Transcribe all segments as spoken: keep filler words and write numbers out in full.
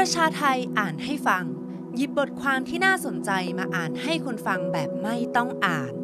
ประชาไทยอ่านให้ฟังหยิบบทความที่น่าสนใจมาอ่านให้คนฟังแบบไม่ต้องอ่าน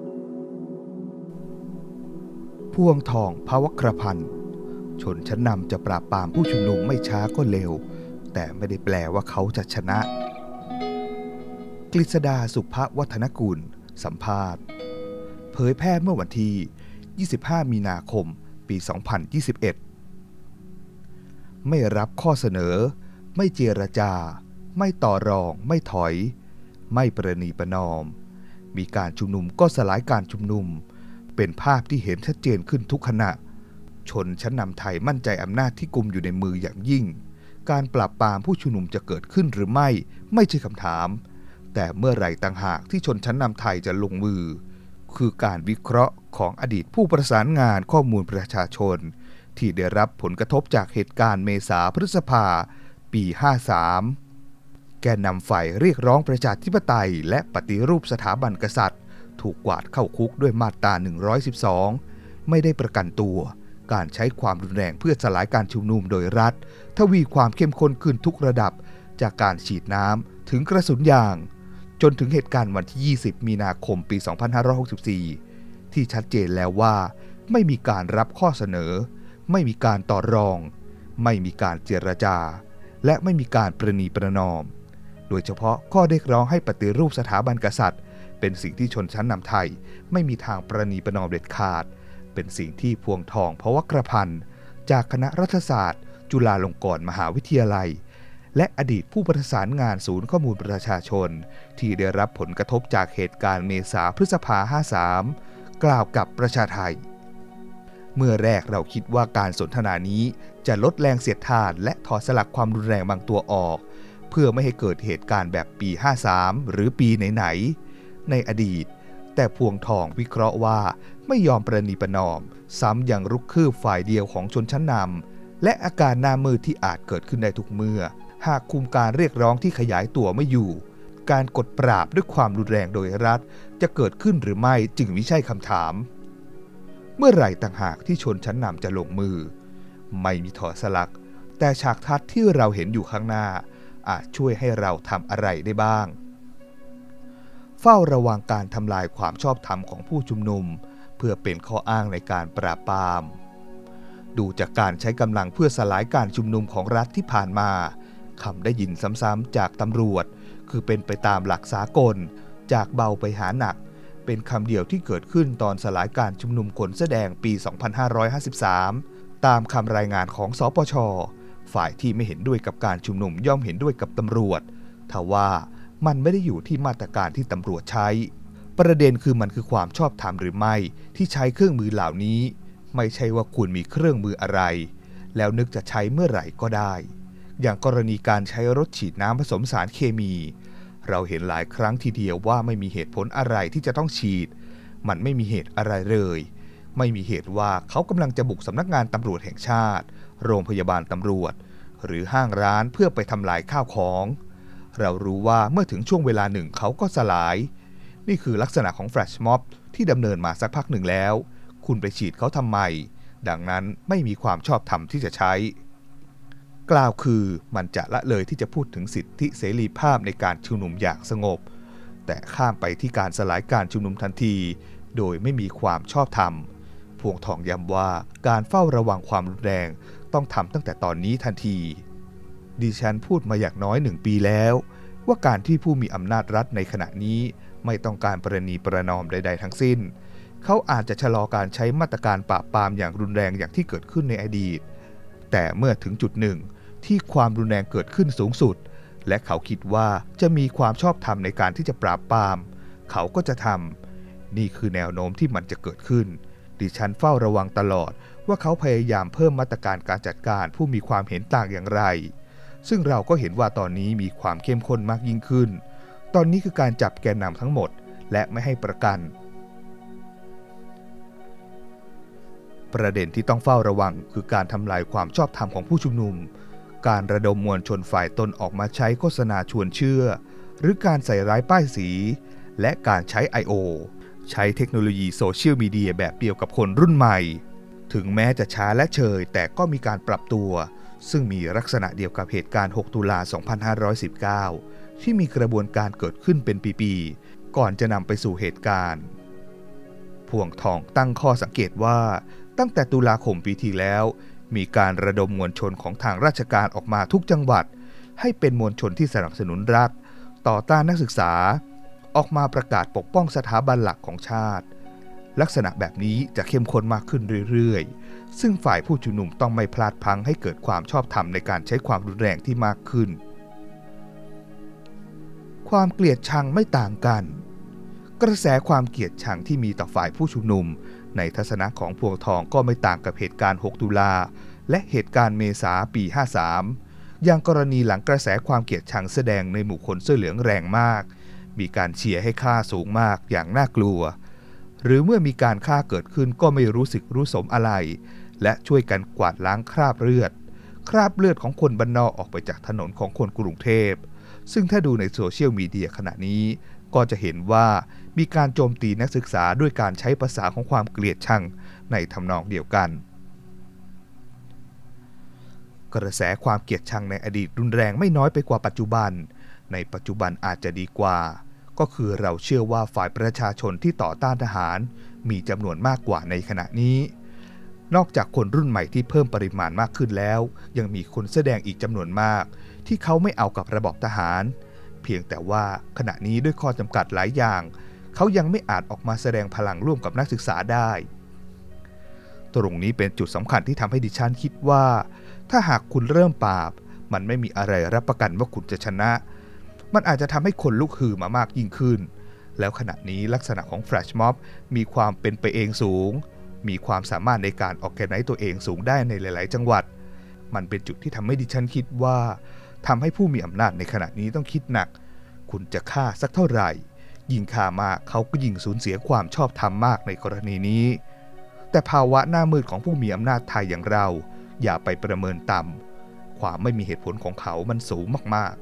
พวงทองภวกรพันธ์ชนชั้นนำจะปราบปรามผู้ชุมนุมไม่ช้าก็เร็วแต่ไม่ได้แปลว่าเขาจะชนะกฤษดาสุภวัฒนกุลสัมภาษณ์เผยแพร่เมื่อวันที่ยี่สิบห้ามีนาคมปีสองพันยี่สิบเอ็ดไม่รับข้อเสนอไม่เจรจาไม่ต่อรองไม่ถอยไม่ประนีประนอมมีการชุมนุมก็สลายการชุมนุมเป็นภาพที่เห็นชัดเจนขึ้นทุกขณะชนชั้นนำไทยมั่นใจอำนาจที่กุมอยู่ในมืออย่างยิ่งการปราบปรามผู้ชุมนุมจะเกิดขึ้นหรือไม่ไม่ใช่คำถามแต่เมื่อไหร่ต่างหากที่ชนชั้นนำไทยจะลงมือคือการวิเคราะห์ของอดีตผู้ประสานงานข้อมูลประชาชนที่ได้รับผลกระทบจากเหตุการณ์เมษาพฤษภาปีห้าสามแกนนำฝ่ายเรียกร้องประชาธิปไตยและปฏิรูปสถาบันกษัตริย์ถูกกวาดเข้าคุกด้วยมาตราหนึ่งร้อยสิบสองไม่ได้ประกันตัวการใช้ความรุนแรงเพื่อสลายการชุมนุมโดยรัฐทวีความเข้มข้นขึ้นทุกระดับจากการฉีดน้ำถึงกระสุนยางจนถึงเหตุการณ์วันที่ยี่สิบมีนาคมปีสองพันห้าร้อยหกสิบสี่ที่ชัดเจนแล้วว่าไม่มีการรับข้อเสนอไม่มีการต่อรองไม่มีการเจรจาและไม่มีการประนีประนอมโดยเฉพาะข้อเรียกร้องให้ปฏิรูปสถาบันกษัตริย์เป็นสิ่งที่ชนชั้นนำไทยไม่มีทางประนีประนอมเด็ดขาดเป็นสิ่งที่พวงทองภวกรพันธ์จากคณะรัฐศาสตร์จุฬาลงกรณ์มหาวิทยาลัยและอดีตผู้ประสานงานศูนย์ข้อมูลประชาชนที่ได้รับผลกระทบจากเหตุการณ์เมษาพฤษภาห้าสามกล่าวกับประชาไทยเมื่อแรกเราคิดว่าการสนทนานี้จะลดแรงเสียดทานและถอดสลักความรุนแรงบางตัวออกเพื่อไม่ให้เกิดเหตุการณ์แบบปีห้าสามหรือปีไหนๆในอดีตแต่พวงทองวิเคราะห์ว่าไม่ยอมประนีประนอมซ้ำยังรุกคืบฝ่ายเดียวของชนชั้นนำและอาการหน้ามืดที่อาจเกิดขึ้นได้ทุกเมื่อหากคุมการเรียกร้องที่ขยายตัวไม่อยู่การกดปราบด้วยความรุนแรงโดยรัฐจะเกิดขึ้นหรือไม่จึงไม่ใช่คำถามเมื่อไหร่ต่างหากที่ชนชั้นนำจะลงมือไม่มีถอดสลักแต่ฉากทัศน์ที่เราเห็นอยู่ข้างหน้าอาจช่วยให้เราทำอะไรได้บ้างเฝ้าระวังการทำลายความชอบธรรมของผู้ชุมนุมเพื่อเป็นข้ออ้างในการปราบปรามดูจากการใช้กำลังเพื่อสลายการชุมนุมของรัฐที่ผ่านมาคำได้ยินซ้ำๆจากตำรวจคือเป็นไปตามหลักสากลจากเบาไปหาหนักเป็นคำเดียวที่เกิดขึ้นตอนสลายการชุมนุมขนแสดงปีสองพันห้าร้อยห้าสิบสามตามคำรายงานของสปช.ฝ่ายที่ไม่เห็นด้วยกับการชุมนุมย่อมเห็นด้วยกับตำรวจทว่ามันไม่ได้อยู่ที่มาตรการที่ตำรวจใช้ประเด็นคือมันคือความชอบธรรมหรือไม่ที่ใช้เครื่องมือเหล่านี้ไม่ใช่ว่าคุณมีเครื่องมืออะไรแล้วนึกจะใช้เมื่อไหร่ก็ได้อย่างกรณีการใช้รถฉีดน้ำผสมสารเคมีเราเห็นหลายครั้งทีเดียวว่าไม่มีเหตุผลอะไรที่จะต้องฉีดมันไม่มีเหตุอะไรเลยไม่มีเหตุว่าเขากำลังจะบุกสำนักงานตำรวจแห่งชาติโรงพยาบาลตำรวจหรือห้างร้านเพื่อไปทำลายข้าวของเรารู้ว่าเมื่อถึงช่วงเวลาหนึ่งเขาก็สลายนี่คือลักษณะของแฟลชม็อบที่ดำเนินมาสักพักหนึ่งแล้วคุณไปฉีดเขาทำไมดังนั้นไม่มีความชอบธรรมที่จะใช้กล่าวคือมันจะละเลยที่จะพูดถึงสิทธิเสรีภาพในการชุมนุมอย่างสงบแต่ข้ามไปที่การสลายการชุมนุมทันทีโดยไม่มีความชอบธรรมพวงทองย้ำว่าการเฝ้าระวังความรุนแรงต้องทำตั้งแต่ตอนนี้ทันทีดิฉันพูดมาอย่างน้อยหนึ่งปีแล้วว่าการที่ผู้มีอำนาจรัฐในขณะนี้ไม่ต้องการประนีประนอมใดๆทั้งสิ้นเขาอาจจะชะลอการใช้มาตรการปราบปรามอย่างรุนแรงอย่างที่เกิดขึ้นในอดีตแต่เมื่อถึงจุดหนึ่งที่ความรุนแรงเกิดขึ้นสูงสุดและเขาคิดว่าจะมีความชอบธรรมในการที่จะปราบปรามเขาก็จะทำนี่คือแนวโน้มที่มันจะเกิดขึ้นดิฉันเฝ้าระวังตลอดว่าเขาพยายามเพิ่มมาตรการการจัดการผู้มีความเห็นต่างอย่างไรซึ่งเราก็เห็นว่าตอนนี้มีความเข้มข้นมากยิ่งขึ้นตอนนี้คือการจับแกนนำทั้งหมดและไม่ให้ประกันประเด็นที่ต้องเฝ้าระวังคือการทำลายความชอบธรรมของผู้ชุมนุมการระดมมวลชนฝ่ายตนออกมาใช้โฆษณาชวนเชื่อหรือการใส่ร้ายป้ายสีและการใช้ ไอ โอ ใช้เทคโนโลยีโซเชียลมีเดียแบบเดียวกับคนรุ่นใหม่ถึงแม้จะช้าและเชยแต่ก็มีการปรับตัวซึ่งมีลักษณะเดียวกับเหตุการณ์ หก ตุลา สองพันห้าร้อยสิบเก้า ที่มีกระบวนการเกิดขึ้นเป็นปีๆก่อนจะนำไปสู่เหตุการณ์พวงทองตั้งข้อสังเกตว่าตั้งแต่ตุลาคมปีที่แล้วมีการระดมมวลชนของทางราชการออกมาทุกจังหวัดให้เป็นมวลชนที่สนับสนุนรัฐต่อต้านนักศึกษาออกมาประกาศปกป้องสถาบันหลักของชาติลักษณะแบบนี้จะเข้มข้นมากขึ้นเรื่อยๆซึ่งฝ่ายผู้ชุมนุมต้องไม่พลาดพลั้งให้เกิดความชอบธรรมในการใช้ความรุนแรงที่มากขึ้นความเกลียดชังไม่ต่างกันกระแสความเกลียดชังที่มีต่อฝ่ายผู้ชุมนุมในทัศนะของพวงทองก็ไม่ต่างกับเหตุการณ์ หก ตุลาและเหตุการณ์เมษาปี ห้าสาม อย่างกรณีหลังกระแสความเกลียดชังแสดงในหมู่คนเสื้อเหลืองแรงมากมีการเชียร์ให้ฆ่าสูงมากอย่างน่ากลัวหรือเมื่อมีการฆ่าเกิดขึ้นก็ไม่รู้สึกรู้สมอะไรและช่วยกันกวาดล้างคราบเลือดคราบเลือดของคนบ้านนอกออกไปจากถนนของคนกรุงเทพซึ่งถ้าดูในโซเชียลมีเดียขณะนี้ก็จะเห็นว่ามีการโจมตีนักศึกษาด้วยการใช้ภาษาของความเกลียดชังในทำนองเดียวกันกระแสความเกลียดชังในอดีตรุนแรงไม่น้อยไปกว่าปัจจุบันในปัจจุบันอาจจะดีกว่าก็คือเราเชื่อว่าฝ่ายประชาชนที่ต่อต้านทหารมีจำนวนมากกว่าในขณะนี้นอกจากคนรุ่นใหม่ที่เพิ่มปริมาณมากขึ้นแล้วยังมีคนแสดงอีกจำนวนมากที่เขาไม่เอากับระบอบทหารเพียงแต่ว่าขณะนี้ด้วยข้อจำกัดหลายอย่างเขายังไม่อาจออกมาแสดงพลังร่วมกับนักศึกษาได้ตรงนี้เป็นจุดสำคัญที่ทำให้ดิฉันคิดว่าถ้าหากคุณเริ่มปราบมันไม่มีอะไรรับประกันว่าคุณจะชนะมันอาจจะทำให้คนลุกฮือมามากยิ่งขึ้นแล้วขณะนี้ลักษณะของแฟลชม็อบมีความเป็นไปเองสูงมีความสามารถในการออกแกไนซ์ตัวเองสูงได้ในหลายๆจังหวัดมันเป็นจุดที่ทำให้ดิฉันคิดว่าทำให้ผู้มีอำนาจในขณะนี้ต้องคิดหนักคุณจะฆ่าสักเท่าไหร่ยิ่งฆ่ามากเขาก็ยิ่งสูญเสียความชอบธรรมมากในกรณีนี้แต่ภาวะหน้ามืดของผู้มีอำนาจไทยอย่างเราอย่าไปประเมินต่ำความไม่มีเหตุผลของเขามันสูงมาก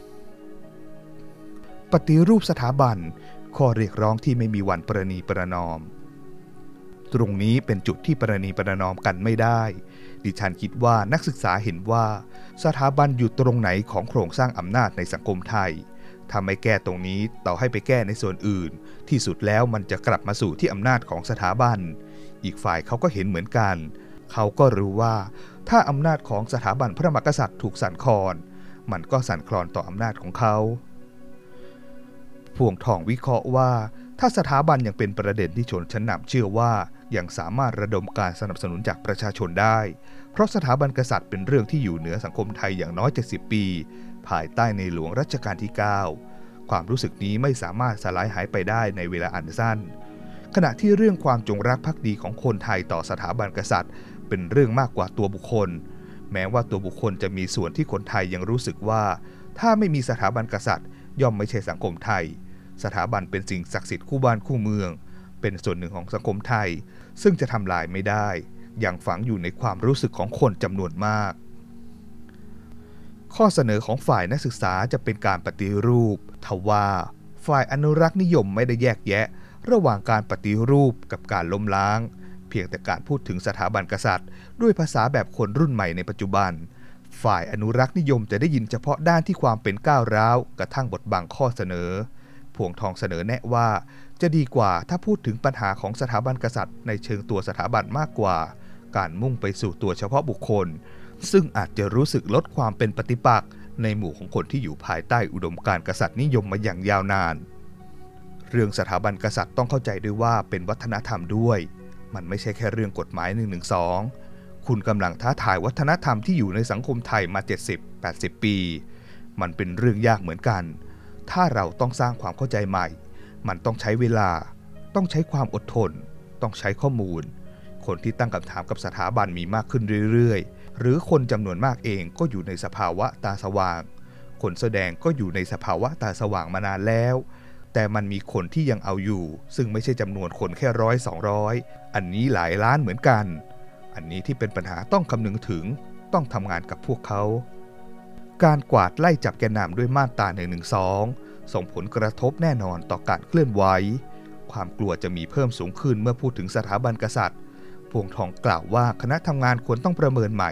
ๆปฏิรูปสถาบันข้อเรียกร้องที่ไม่มีวันประนีประนอมตรงนี้เป็นจุดที่ประนีประนอมกันไม่ได้ดิฉันคิดว่านักศึกษาเห็นว่าสถาบันอยู่ตรงไหนของโครงสร้างอำนาจในสังคมไทยถ้าไม่แก้ตรงนี้ต่อให้ไปแก้ในส่วนอื่นที่สุดแล้วมันจะกลับมาสู่ที่อำนาจของสถาบันอีกฝ่ายเขาก็เห็นเหมือนกันเขาก็รู้ว่าถ้าอำนาจของสถาบันพระมหากษัตริย์ถูกสั่นคลอนมันก็สั่นคลอนต่ออำนาจของเขาพวงทองวิเคราะห์ว่าถ้าสถาบันยังเป็นประเด็นที่ชนชั้นนำเชื่อว่ายังสามารถระดมการสนับสนุนจากประชาชนได้เพราะสถาบันกษัตริย์เป็นเรื่องที่อยู่เหนือสังคมไทยอย่างน้อยเจ็ดสิบปีภายใต้ในหลวงรัชกาลที่เก้าความรู้สึกนี้ไม่สามารถสลายหายไปได้ในเวลาอันสั้นขณะที่เรื่องความจงรักภักดีของคนไทยต่อสถาบันกษัตริย์เป็นเรื่องมากกว่าตัวบุคคลแม้ว่าตัวบุคคลจะมีส่วนที่คนไทยยังรู้สึกว่าถ้าไม่มีสถาบันกษัตริย์ย่อมไม่ใช่สังคมไทยสถาบันเป็นสิ่งศักดิ์สิทธิ์คู่บ้านคู่เมืองเป็นส่วนหนึ่งของสังคมไทยซึ่งจะทำลายไม่ได้ยังฝังอยู่ในความรู้สึกของคนจำนวนมากข้อเสนอของฝ่ายนักศึกษาจะเป็นการปฏิรูปทว่าฝ่ายอนุรักษ์นิยมไม่ได้แยกแยะระหว่างการปฏิรูปกับการล้มล้างเพียงแต่การพูดถึงสถาบันกษัตริย์ด้วยภาษาแบบคนรุ่นใหม่ในปัจจุบันฝ่ายอนุรักษ์นิยมจะได้ยินเฉพาะด้านที่ความเป็นก้าวร้าวกระทั่งบทบังข้อเสนอพวงทองเสนอแนะว่าจะดีกว่าถ้าพูดถึงปัญหาของสถาบันกษัตริย์ในเชิงตัวสถาบันมากกว่าการมุ่งไปสู่ตัวเฉพาะบุคคลซึ่งอาจจะรู้สึกลดความเป็นปฏิปักษ์ในหมู่ของคนที่อยู่ภายใต้อุดมการณ์กษัตริย์นิยมมาอย่างยาวนานเรื่องสถาบันกษัตริย์ต้องเข้าใจด้วยว่าเป็นวัฒนธรรมด้วยมันไม่ใช่แค่เรื่องกฎหมายหนึ่งหนึ่งสองคุณกำลังท้าทายวัฒนธรรมที่อยู่ในสังคมไทยมา เจ็ดสิบ แปดสิบ ปีมันเป็นเรื่องยากเหมือนกันถ้าเราต้องสร้างความเข้าใจใหม่มันต้องใช้เวลาต้องใช้ความอดทนต้องใช้ข้อมูลคนที่ตั้งคำถามกับสถาบันมีมากขึ้นเรื่อยๆหรือคนจำนวนมากเองก็อยู่ในสภาวะตาสว่างคนแสดงก็อยู่ในสภาวะตาสว่างมานานแล้วแต่มันมีคนที่ยังเอาอยู่ซึ่งไม่ใช่จำนวนคนแค่ร้อยสองร้อยอันนี้หลายล้านเหมือนกันอันนี้ที่เป็นปัญหาต้องคำนึงถึงต้องทำงานกับพวกเขาการกวาดไล่จับแกนนำด้วยมาตราหนึ่งหนึ่งสองส่งผลกระทบแน่นอนต่อการเคลื่อนไหวความกลัวจะมีเพิ่มสูงขึ้นเมื่อพูดถึงสถาบันกษัตริย์พวงทองกล่าวว่าคณะทำงานควรต้องประเมินใหม่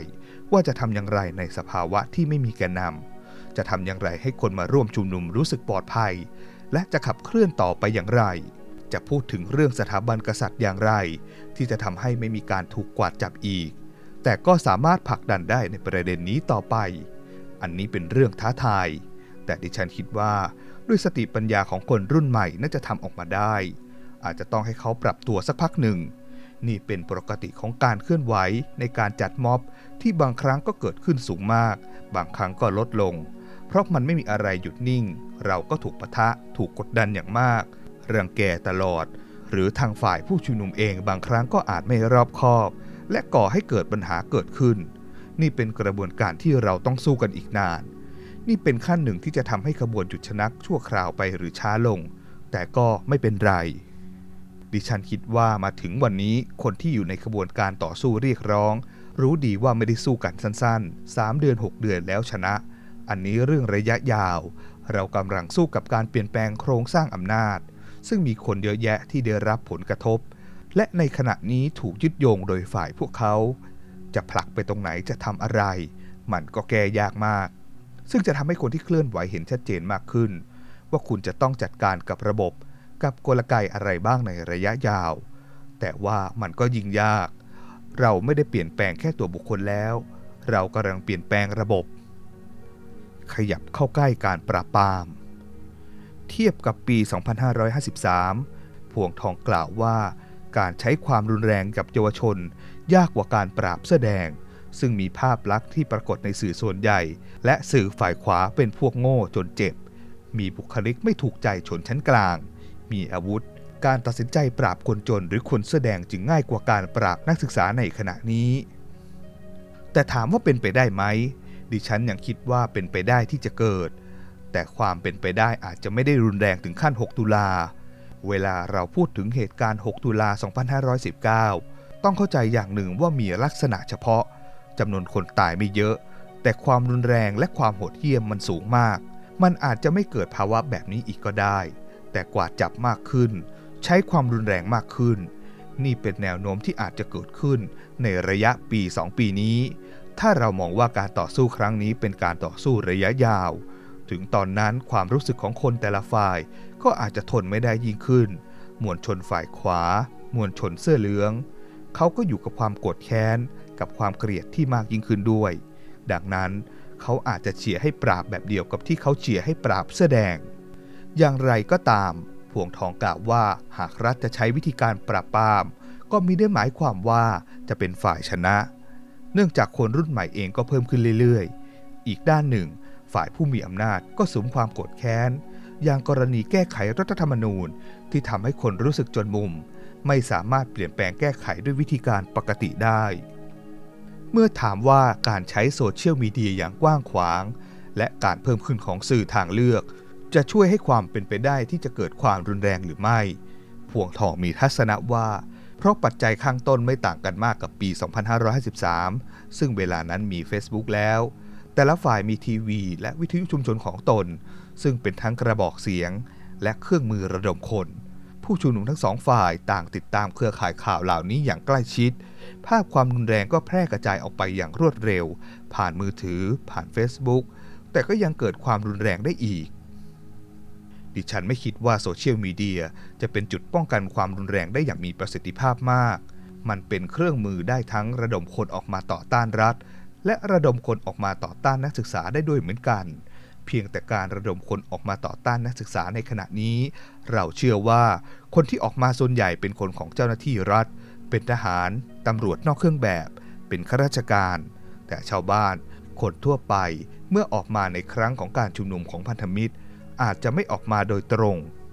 ว่าจะทำอย่างไรในสภาวะที่ไม่มีแกนนำจะทำอย่างไรให้คนมาร่วมชุมนุมรู้สึกปลอดภัยและจะขับเคลื่อนต่อไปอย่างไรจะพูดถึงเรื่องสถาบันกษัตริย์อย่างไรที่จะทำให้ไม่มีการถูกกวาดจับอีกแต่ก็สามารถผลักดันได้ในประเด็นนี้ต่อไปอันนี้เป็นเรื่องท้าทายแต่ดิฉันคิดว่าด้วยสติปัญญาของคนรุ่นใหม่น่าจะทำออกมาได้อาจจะต้องให้เขาปรับตัวสักพักหนึ่งนี่เป็นปกติของการเคลื่อนไหวในการจัดม็อบที่บางครั้งก็เกิดขึ้นสูงมากบางครั้งก็ลดลงเพราะมันไม่มีอะไรหยุดนิ่งเราก็ถูกปะทะถูกกดดันอย่างมากรังแกตลอดหรือทางฝ่ายผู้ชุมนุมเองบางครั้งก็อาจไม่รอบคอบและก่อให้เกิดปัญหาเกิดขึ้นนี่เป็นกระบวนการที่เราต้องสู้กันอีกนานนี่เป็นขั้นหนึ่งที่จะทำให้ขบวนหยุดชะงักชั่วคราวไปหรือช้าลงแต่ก็ไม่เป็นไรดิฉันคิดว่ามาถึงวันนี้คนที่อยู่ในขบวนการต่อสู้เรียกร้องรู้ดีว่าไม่ได้สู้กันสั้นๆสามเดือนหกเดือนแล้วชนะอันนี้เรื่องระยะยาวเรากำลังสู้กับการเปลี่ยนแปลงโครงสร้างอำนาจซึ่งมีคนเยอะแยะที่ได้รับผลกระทบและในขณะนี้ถูกยึดโยงโดยฝ่ายพวกเขาจะผลักไปตรงไหนจะทำอะไรมันก็แก้ยากมากซึ่งจะทำให้คนที่เคลื่อนไหวเห็นชัดเจนมากขึ้นว่าคุณจะต้องจัดการกับระบบกับกลไกอะไรบ้างในระยะยาวแต่ว่ามันก็ยิ่งยากเราไม่ได้เปลี่ยนแปลงแค่ตัวบุคคลแล้วเรากำลังเปลี่ยนแปลงระบบขยับเข้าใกล้การปราบปรามเทียบกับปี สองพันห้าร้อยห้าสิบสาม พวงทองกล่าวว่าการใช้ความรุนแรงกับเยาวชนยากกว่าการปราบเสื้อแดงซึ่งมีภาพลักษณ์ที่ปรากฏในสื่อส่วนใหญ่และสื่อฝ่ายขวาเป็นพวกโง่จนเจ็บมีบุคลิกไม่ถูกใจชนชั้นกลางมีอาวุธการตัดสินใจปราบคนจนหรือคนเสื้อแดงจึงง่ายกว่าการปราบนักศึกษาในขณะนี้แต่ถามว่าเป็นไปได้ไหมดิฉันยังคิดว่าเป็นไปได้ที่จะเกิดแต่ความเป็นไปได้อาจจะไม่ได้รุนแรงถึงขั้นหกตุลาเวลาเราพูดถึงเหตุการณ์หกตุลาสองพันห้าร้อยสิบเก้าต้องเข้าใจอย่างหนึ่งว่ามีลักษณะเฉพาะจำนวนคนตายไม่เยอะแต่ความรุนแรงและความโหดเหี้ยมมันสูงมากมันอาจจะไม่เกิดภาวะแบบนี้อีกก็ได้แต่กว่าจับมากขึ้นใช้ความรุนแรงมากขึ้นนี่เป็นแนวโน้มที่อาจจะเกิดขึ้นในระยะปีสองปีนี้ถ้าเรามองว่าการต่อสู้ครั้งนี้เป็นการต่อสู้ระยะยาวถึงตอนนั้นความรู้สึกของคนแต่ละฝ่ายก็อาจจะทนไม่ได้ยิ่งขึ้นมวลชนฝ่ายขวามวลชนเสื้อเหลืองเขาก็อยู่กับความโกรธแค้นกับความเกลียดที่มากยิ่งขึ้นด้วยดังนั้นเขาอาจจะเชียร์ให้ปราบแบบเดียวกับที่เขาเชียร์ให้ปราบเสื้อแดงอย่างไรก็ตามพวงทองกล่าวว่าหากรัฐจะใช้วิธีการปราบปรามก็มิได้หมายความว่าจะเป็นฝ่ายชนะเนื่องจากคนรุ่นใหม่เองก็เพิ่มขึ้นเรื่อยๆอีกด้านหนึ่งฝ่ายผู้มีอำนาจก็สุมความโกรธแค้นอย่างกรณีแก้ไขรัฐธรรมนูญที่ทำให้คนรู้สึกจนมุมไม่สามารถเปลี่ยนแปลงแก้ไขด้วยวิธีการปกติได้เมื่อถามว่าการใช้โซเชียลมีเดียอย่างกว้างขวางและการเพิ่มขึ้นของสื่อทางเลือกจะช่วยให้ความเป็นไปได้ที่จะเกิดความรุนแรงหรือไม่พวงทองมีทัศนะว่าเพราะปัจจัยข้างต้นไม่ต่างกันมากกับปี สองพันห้าร้อยห้าสิบสาม ซึ่งเวลานั้นมี Facebook แล้วแต่ละฝ่ายมีทีวีและวิทยุชุมชนของตนซึ่งเป็นทั้งกระบอกเสียงและเครื่องมือระดมคนผู้ชุมนุมทั้งสองฝ่ายต่างติดตามเครือข่ายข่าวเหล่านี้อย่างใกล้ชิดภาพความรุนแรงก็แพร่กระจายออกไปอย่างรวดเร็วผ่านมือถือผ่าน Facebook แต่ก็ยังเกิดความรุนแรงได้อีกดิฉันไม่คิดว่าโซเชียลมีเดียจะเป็นจุดป้องกันความรุนแรงได้อย่างมีประสิทธิภาพมากมันเป็นเครื่องมือได้ทั้งระดมคนออกมาต่อต้านรัฐและระดมคนออกมาต่อต้านนักศึกษาได้ด้วยเหมือนกันเพียงแต่การระดมคนออกมาต่อต้านนักศึกษาในขณะนี้เราเชื่อว่าคนที่ออกมาส่วนใหญ่เป็นคนของเจ้าหน้าที่รัฐเป็นทหารตำรวจนอกเครื่องแบบเป็นข้าราชการแต่ชาวบ้านคนทั่วไปเมื่อออกมาในครั้งของการชุมนุมของพันธมิตรอาจจะไม่ออกมาโดยตรง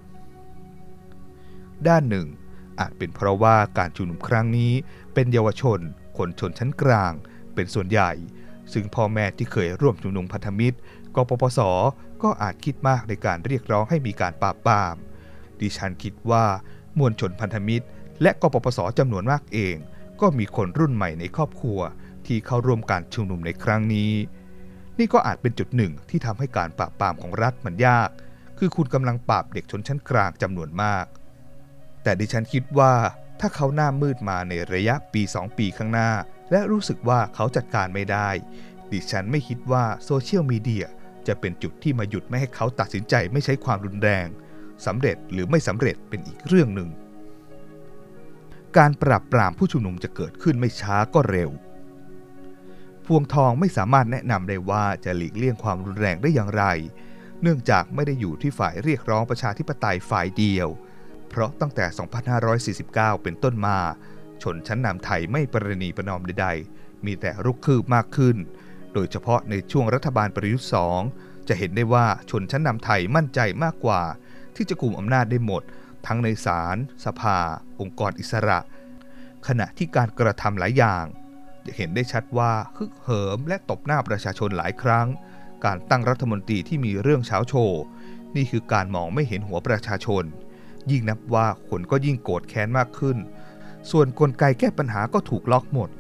ด้านหนึ่งอาจเป็นเพราะว่าการชุมนุมครั้งนี้เป็นเยาวชนคนชนชั้นกลางเป็นส่วนใหญ่ซึ่งพ่อแม่ที่เคยร่วมชุมนุมพันธมิตรกปปส.ก็อาจคิดมากในการเรียกร้องให้มีการปราบปรามดิฉันคิดว่ามวลชนพันธมิตรและกปปส.จำนวนมากเองก็มีคนรุ่นใหม่ในครอบครัวที่เข้าร่วมการชุมนุมในครั้งนี้นี่ก็อาจเป็นจุดหนึ่งที่ทำให้การปราบปรามของรัฐมันยากคือคุณกำลังปราบเด็กชนชั้นกลางจำนวนมากแต่ดิฉันคิดว่าถ้าเขาหน้ามืดมาในระยะปีสองปีข้างหน้าและรู้สึกว่าเขาจัดการไม่ได้ดิฉันไม่คิดว่าโซเชียลมีเดียจะเป็นจุดที่มาหยุดไม่ให้เขาตัดสินใจไม่ใช้ความรุนแรงสำเร็จหรือไม่สำเร็จเป็นอีกเรื่องหนึ่งการปราบปรามผู้ชุมนุมจะเกิดขึ้นไม่ช้าก็เร็วพวงทองไม่สามารถแนะนำได้ว่าจะหลีกเลี่ยงความรุนแรงได้อย่างไรเนื่องจากไม่ได้อยู่ที่ฝ่ายเรียกร้องประชาธิปไตยฝ่ายเดียวเพราะตั้งแต่ สองพันห้าร้อยสี่สิบเก้า เป็นต้นมาชนชั้นนำไทยไม่ประนีประนอมใดๆมีแต่รุกคืบมากขึ้นโดยเฉพาะในช่วงรัฐบาลประยุทธ์สองจะเห็นได้ว่าชนชั้นนำไทยมั่นใจมากกว่าที่จะกุมอำนาจได้หมดทั้งในศาลสภาองค์กรอิสระขณะที่การกระทำหลายอย่างจะเห็นได้ชัดว่าฮึกเหิมและตบหน้าประชาชนหลายครั้งการตั้งรัฐมนตรีที่มีเรื่องเช้าโชว์นี่คือการมองไม่เห็นหัวประชาชนยิ่งนับว่าคนก็ยิ่งโกรธแค้นมากขึ้นส่วนกลไกแก้ปัญหาก็ถูกล็อกหมด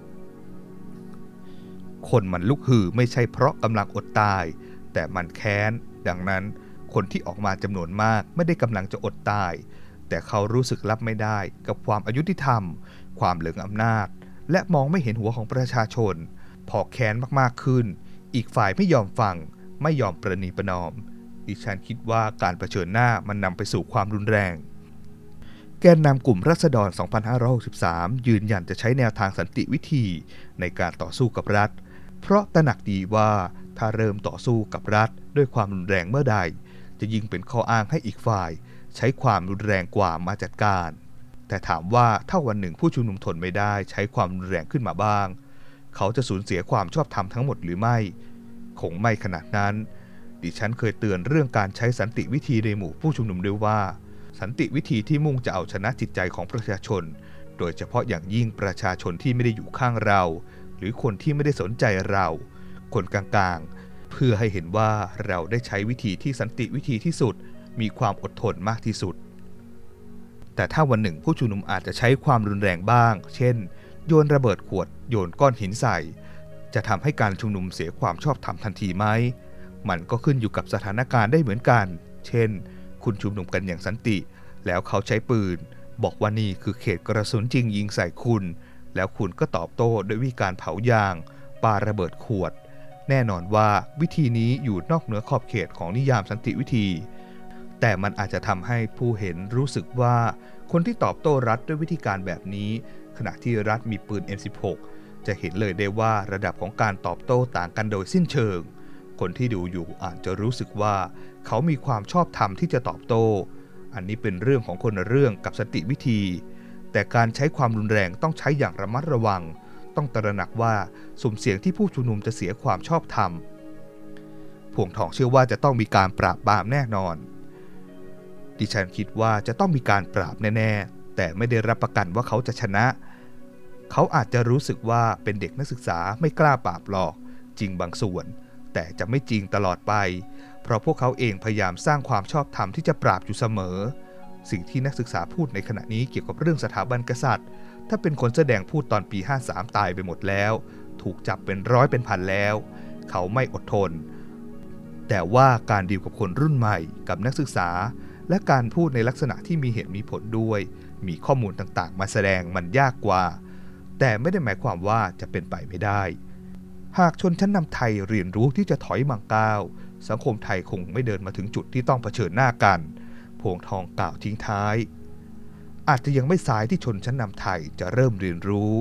คนมันลุกฮือไม่ใช่เพราะกำลังอดตายแต่มันแค้นดังนั้นคนที่ออกมาจำนวนมากไม่ได้กำลังจะอดตายแต่เขารู้สึกรับไม่ได้กับความอายุติธรรมความเหลืองอำนาจและมองไม่เห็นหัวของประชาชนพอแค้นมากๆขึ้นอีกฝ่ายไม่ยอมฟังไม่ยอมประนีประนอมดิฉันคิดว่าการเผชิญหน้ามันนำไปสู่ความรุนแรงแกนนำกลุ่มราษฎร สองพันห้าร้อยหกสิบสาม ยืนยันจะใช้แนวทางสันติวิธีในการต่อสู้กับรัฐเพราะตระหนักดีว่าถ้าเริ่มต่อสู้กับรัฐด้วยความรุนแรงเมื่อใดจะยิ่งเป็นข้ออ้างให้อีกฝ่ายใช้ความรุนแรงกว่ามาจัดการแต่ถามว่าถ้าวันหนึ่งผู้ชุมนุมทนไม่ได้ใช้ความรุนแรงขึ้นมาบ้างเขาจะสูญเสียความชอบธรรมทั้งหมดหรือไม่คงไม่ขนาดนั้นดิฉันเคยเตือนเรื่องการใช้สันติวิธีในหมู่ผู้ชุมนุมด้วยว่าสันติวิธีที่มุ่งจะเอาชนะจิตใจของประชาชนโดยเฉพาะอย่างยิ่งประชาชนที่ไม่ได้อยู่ข้างเราหรือคนที่ไม่ได้สนใจเราคนกลางๆเพื่อให้เห็นว่าเราได้ใช้วิธีที่สันติวิธีที่สุดมีความอดทนมากที่สุดแต่ถ้าวันหนึ่งผู้ชุมนุมอาจจะใช้ความรุนแรงบ้างเช่นโยนระเบิดขวดโยนก้อนหินใส่จะทำให้การชุมนุมเสียความชอบธรรมทันทีไหมมันก็ขึ้นอยู่กับสถานการณ์ได้เหมือนกันเช่นคุณชุมนุมกันอย่างสันติแล้วเขาใช้ปืนบอกว่านี่คือเขตกระสุนจริงยิงใส่คุณแล้วคุณก็ตอบโต้ด้วยวิธีการเผายางปาระเบิดขวดแน่นอนว่าวิธีนี้อยู่นอกเหนือขอบเขตของนิยามสันติวิธีแต่มันอาจจะทำให้ผู้เห็นรู้สึกว่าคนที่ตอบโต้รัฐด้วยวิธีการแบบนี้ขณะที่รัฐมีปืน เอ็ม สิบหก จะเห็นเลยได้ว่าระดับของการตอบโต้ต่างกันโดยสิ้นเชิงคนที่ดูอยู่อาจจะรู้สึกว่าเขามีความชอบธรรมที่จะตอบโต้อันนี้เป็นเรื่องของคนละเรื่องกับสันติวิธีแต่การใช้ความรุนแรงต้องใช้อย่างระมัดระวังต้องตระหนักว่าสุ่มเสี่ยงที่ผู้ชุมนุมจะเสียความชอบธรรมพวงทองเชื่อว่าจะต้องมีการปราบปรามแน่นอนดิฉันคิดว่าจะต้องมีการปราบแน่ๆแต่ไม่ได้รับประกันว่าเขาจะชนะเขาอาจจะรู้สึกว่าเป็นเด็กนักศึกษาไม่กล้าปราบหรอกจริงบางส่วนแต่จะไม่จริงตลอดไปเพราะพวกเขาเองพยายามสร้างความชอบธรรมที่จะปราบอยู่เสมอสิ่งที่นักศึกษาพูดในขณะนี้เกี่ยวกับเรื่องสถาบันกษัตริย์ถ้าเป็นคนแสดงพูดตอนปีห้าสามตายไปหมดแล้วถูกจับเป็นร้อยเป็นพันแล้วเขาไม่อดทนแต่ว่าการดีลกับคนรุ่นใหม่กับนักศึกษาและการพูดในลักษณะที่มีเหตุมีผลด้วยมีข้อมูลต่างๆมาแสดงมันยากกว่าแต่ไม่ได้หมายความว่าจะเป็นไปไม่ได้หากชนชั้นนำไทยเรียนรู้ที่จะถอยมังก้าวสังคมไทยคงไม่เดินมาถึงจุดที่ต้องเผชิญหน้ากันพวงทองกล่าวทิ้งท้ายอาจจะยังไม่สายที่ชนชั้นนำไทยจะเริ่มเรียนรู้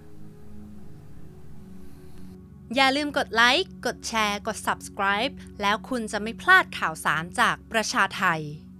อย่าลืมกดไลค์กดแชร์กด ซับสไครบ์ แล้วคุณจะไม่พลาดข่าวสารจากประชาไทย